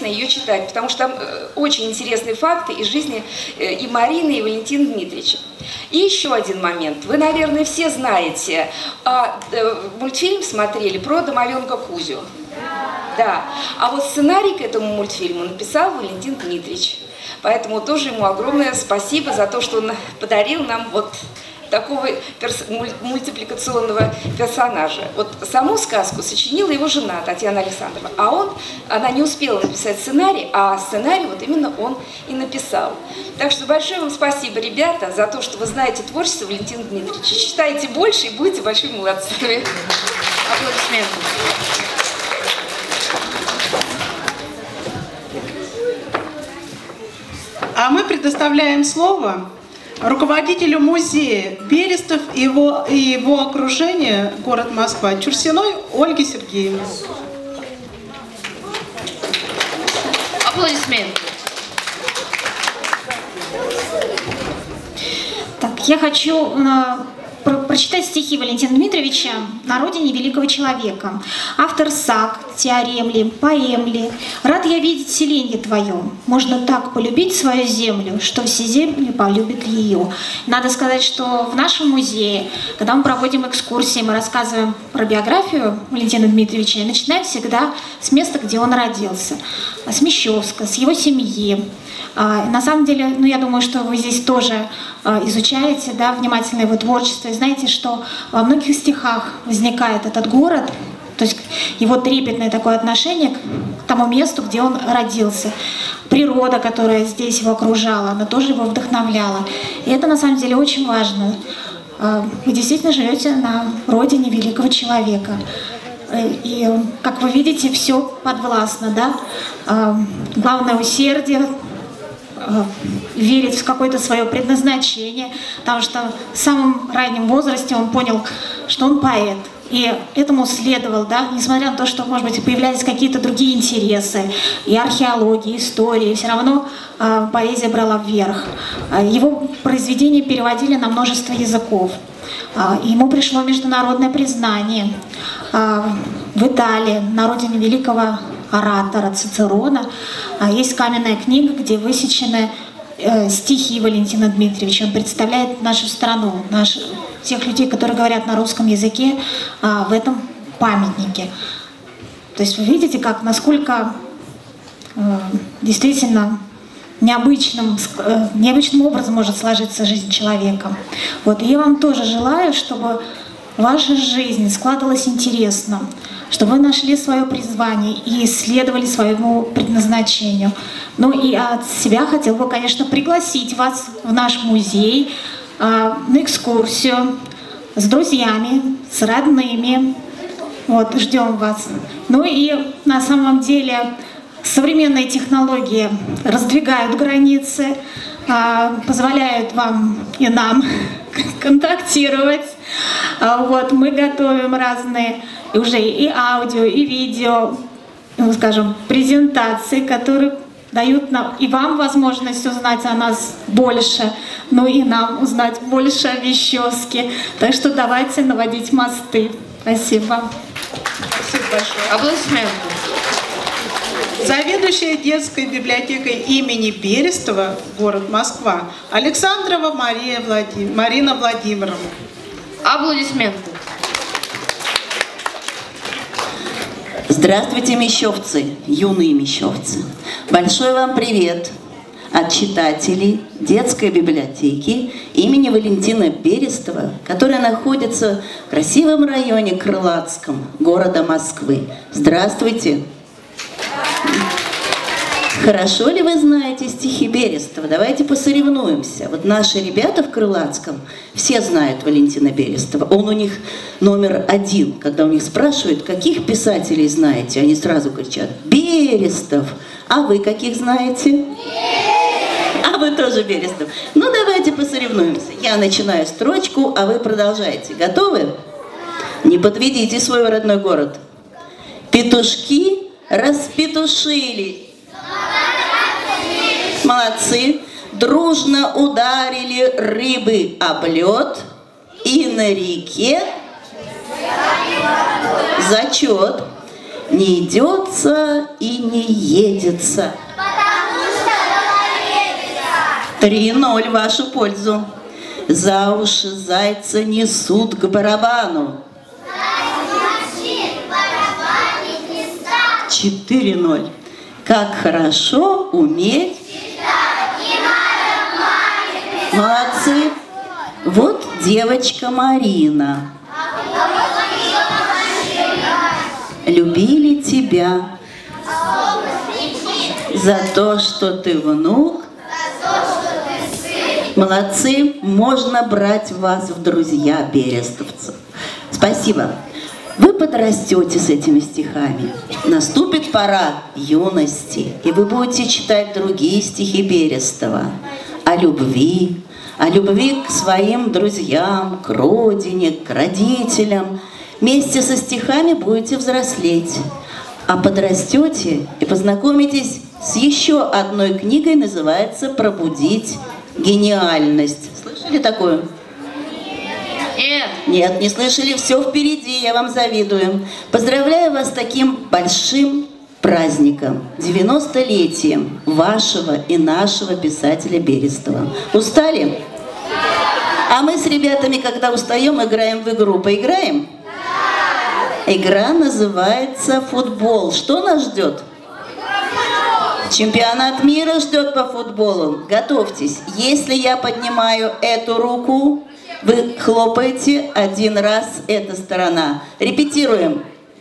ее читать, потому что там очень интересные факты из жизни и Марины, и Валентина Дмитриевича. И еще один момент. Вы, наверное, все знаете, мультфильм смотрели про домовенка Кузю. Да. А вот сценарий к этому мультфильму написал Валентин Дмитриевич. Поэтому тоже ему огромное спасибо за то, что он подарил нам вот такого мультипликационного персонажа. Вот саму сказку сочинила его жена Татьяна Александровна, а она не успела написать сценарий, а сценарий вот именно он и написал. Так что большое вам спасибо, ребята, за то, что вы знаете творчество Валентина Дмитриевича. Читайте больше и будете большими молодцами. Аплодисменты. А мы предоставляем слово руководителю музея Берестов и его окружения, город Москва, Чурсиной Ольге Сергеевне. Аплодисменты. Так, я хочу прочитать стихи Валентина Дмитриевича «На родине великого человека». Автор САК, теорем ли, поэм ли. «Рад я видеть селенье твое. Можно так полюбить свою землю, что все земли полюбят ее». Надо сказать, что в нашем музее, когда мы проводим экскурсии, мы рассказываем про биографию Валентина Дмитриевича, и начинаем всегда с места, где он родился. С Мещовска, с его семьи. На самом деле, я думаю, что вы здесь тоже изучаете, да, внимательно его творчество, и знаете, что во многих стихах возникает этот город, то есть его трепетное такое отношение к тому месту, где он родился. Природа, которая здесь его окружала, она тоже его вдохновляла. И это на самом деле очень важно. Вы действительно живете на родине великого человека. И, как вы видите, все подвластно, да? Главное усердие, верить в какое-то свое предназначение, потому что в самом раннем возрасте он понял, что он поэт. И этому следовал, да, несмотря на то, что, может быть, появлялись какие-то другие интересы, и археология, и история, все равно поэзия брала вверх. Его произведения переводили на множество языков. Ему пришло международное признание в Италии, на родине великого оратора Цицерона. Есть каменная книга, где высечены стихи Валентина Дмитриевича. Он представляет нашу страну, тех людей, которые говорят на русском языке, в этом памятнике. То есть вы видите, насколько действительно необычным образом может сложиться жизнь человека. Вот. И я вам тоже желаю, чтобы ваша жизнь складывалась интересно, чтобы вы нашли свое призвание и исследовали своему предназначению. И от себя хотел бы, конечно, пригласить вас в наш музей на экскурсию с друзьями, с родными. Вот, ждем вас. И на самом деле современные технологии раздвигают границы, позволяют вам и нам контактировать. Вот, мы готовим разные уже и аудио, и видео, скажем, презентации, которые дают нам и вам возможность узнать о нас больше, и нам узнать больше о Мещовске. Так что давайте наводить мосты. Спасибо. Спасибо большое. Аплодисменты. Заведующая детской библиотекой имени Берестова, город Москва, Александрова Марина Владимировна. Аплодисменты. Здравствуйте, мещовцы, юные мещовцы. Большой вам привет от читателей детской библиотеки имени Валентина Берестова, которая находится в красивом районе Крылатском города Москвы. Здравствуйте! Хорошо ли вы знаете стихи Берестова? Давайте посоревнуемся. Вот наши ребята в Крылатском все знают Валентина Берестова. Он у них номер один. Когда у них спрашивают, каких писателей знаете, они сразу кричат: Берестов. А вы каких знаете? А вы тоже Берестов. Давайте посоревнуемся. Я начинаю строчку, а вы продолжаете. Готовы? Не подведите свой родной город. Петушки распетушились. Молодцы. Дружно ударили рыбы об лед, и на реке зачет. Не идется и не едется. Потому что говорится. 3-0 в вашу пользу. За уши зайца несут к барабану. 4-0. Как хорошо уметь. Молодцы. Вот девочка Марина. Любили тебя за то, что ты внук. Молодцы. Можно брать вас в друзья, берестовцев. Спасибо. Вы подрастете с этими стихами. Наступит пора юности, и вы будете читать другие стихи Берестова о любви к своим друзьям, к родине, к родителям. Вместе со стихами будете взрослеть, а подрастете и познакомитесь с еще одной книгой, называется «Пробудить гениальность». Слышали такую? Нет, не слышали, все впереди, я вам завидую. Поздравляю вас с таким большим праздником, 90-летием вашего и нашего писателя Берестова. Устали? А мы с ребятами, когда устаем, играем в игру. Поиграем? Игра называется «Футбол». Что нас ждет? Чемпионат мира ждет по футболу. Готовьтесь. Если я поднимаю эту руку, вы хлопаете 1 раз, эта сторона. Репетируем.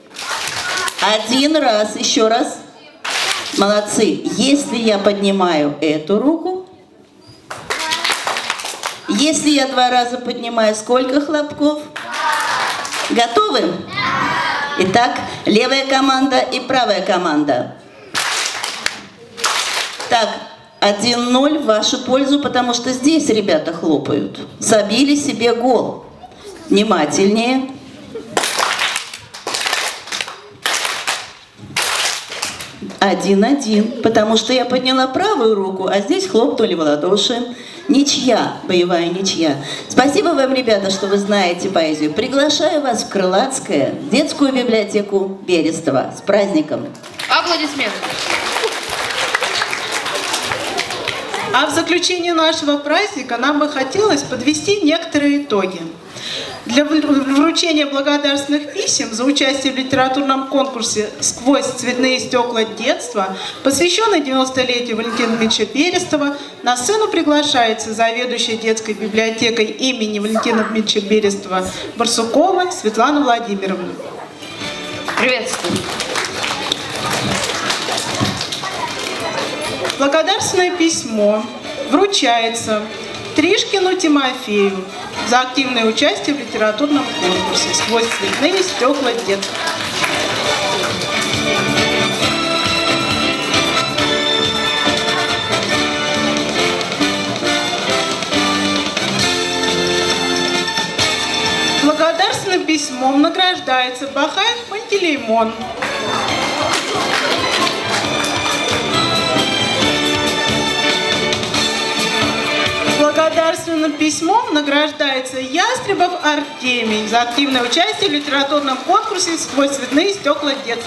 1 раз, еще раз. Молодцы. Если я поднимаю эту руку, если я 2 раза поднимаю, сколько хлопков? Готовы? Итак, левая команда и правая команда. Так. 1-0 в вашу пользу, потому что здесь ребята хлопают. Забили себе гол. Внимательнее. 1-1, потому что я подняла правую руку, а здесь хлопнули в ладоши. Ничья, боевая ничья. Спасибо вам, ребята, что вы знаете поэзию. Приглашаю вас в Крылатское, детскую библиотеку Берестова. С праздником! Аплодисменты! А в заключение нашего праздника нам бы хотелось подвести некоторые итоги. Для вручения благодарственных писем за участие в литературном конкурсе «Сквозь цветные стекла детства», посвященный 90-летию Валентина Дмитриевича Берестова, на сцену приглашается заведующая детской библиотекой имени Валентина Дмитриевича Берестова Барсукова Светлана Владимировна. Приветствую. Благодарственное письмо вручается Тришкину Тимофею за активное участие в литературном конкурсе «Сквозь цветные стекла детства». Благодарственным письмом награждается Бахаев Пантелеймон. Благодарственным письмом награждается Ястребов Артемий за активное участие в литературном конкурсе «Сквозь цветные стекла детства».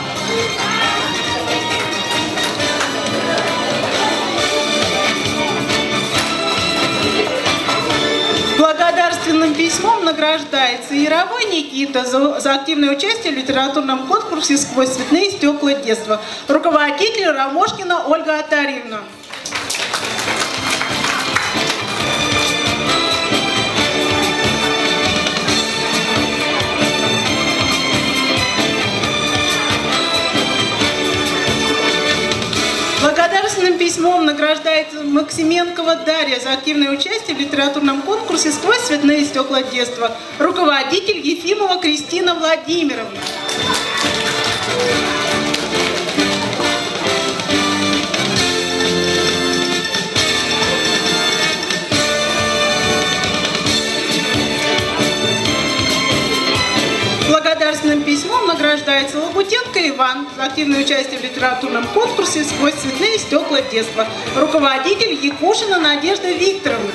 Благодарственным письмом награждается Яровой Никита за активное участие в литературном конкурсе «Сквозь цветные стекла детства». Руководитель Ромошкина Ольга Атарьевна. Благодарственным письмом награждается Максименкова Дарья за активное участие в литературном конкурсе «Сквозь цветные стекла детства». Руководитель Ефимова Кристина Владимировна. Благодарственным письмом награждается Лагутенко Иван за активное участие в литературном конкурсе «Сквозь цветные стекла детства». Руководитель Якушина Надежда Викторовна.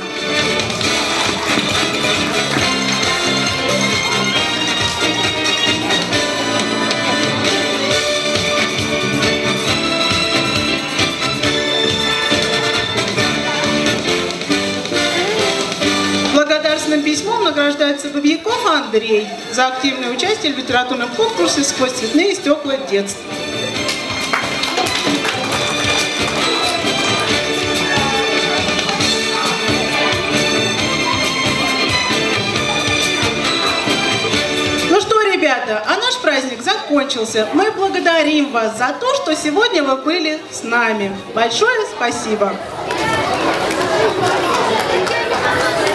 Андрей за активное участие в литературном конкурсе «Сквозь цветные стекла детства». Ну что, ребята, а наш праздник закончился. Мы благодарим вас за то, что сегодня вы были с нами. Большое спасибо!